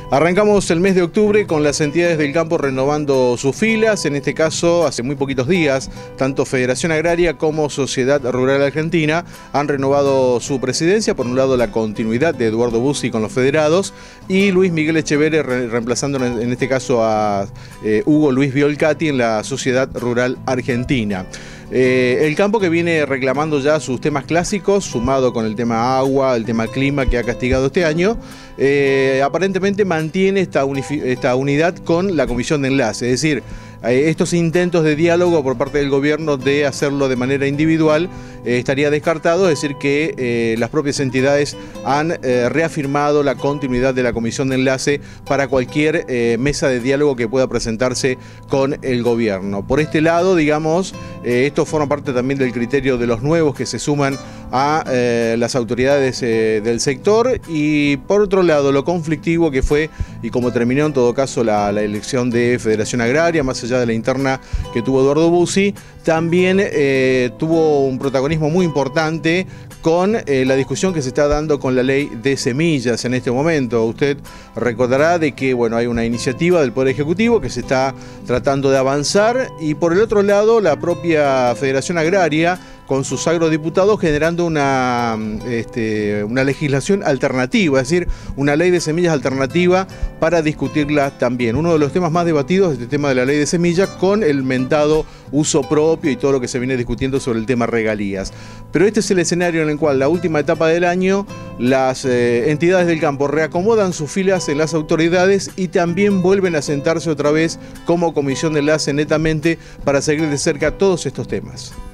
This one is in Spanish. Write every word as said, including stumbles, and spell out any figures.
Arrancamos el mes de octubre con las entidades del campo renovando sus filas. En este caso, hace muy poquitos días, tanto Federación Agraria como Sociedad Rural Argentina han renovado su presidencia. Por un lado, la continuidad de Eduardo Bussi con los federados y Luis Miguel Echeverri re reemplazando en este caso a eh, Hugo Luis Violcati en la Sociedad Rural Argentina. Eh, el campo que viene reclamando ya sus temas clásicos, sumado con el tema agua, el tema clima que ha castigado este año, eh, aparentemente mantiene esta, esta unidad con la comisión de enlace, es decir, eh, estos intentos de diálogo por parte del gobierno de hacerlo de manera individual eh, estaría descartado, es decir que eh, las propias entidades han eh, reafirmado la continuidad de la comisión de enlace para cualquier eh, mesa de diálogo que pueda presentarse con el gobierno. Por este lado, digamos, eh, esto forma parte también del criterio de los nuevos que se suman a eh, las autoridades eh, del sector, y por otro lado lo conflictivo que fue y como terminó en todo caso la, la elección de Federación Agraria, más allá de la interna que tuvo Eduardo Bussi, también eh, tuvo un protagonismo muy importante con eh, la discusión que se está dando con la ley de semillas en este momento. Usted recordará de que bueno, hay una iniciativa del Poder Ejecutivo que se está tratando de avanzar, y por el otro lado la propia Federación Agraria con sus agrodiputados generando una, este, una legislación alternativa, es decir, una ley de semillas alternativa para discutirla también. Uno de los temas más debatidos es el tema de la ley de semillas, con el mentado uso propio y todo lo que se viene discutiendo sobre el tema regalías. Pero este es el escenario en el cual la última etapa del año las eh, entidades del campo reacomodan sus filas en las autoridades y también vuelven a sentarse otra vez como comisión de enlace netamente para seguir de cerca todos estos temas.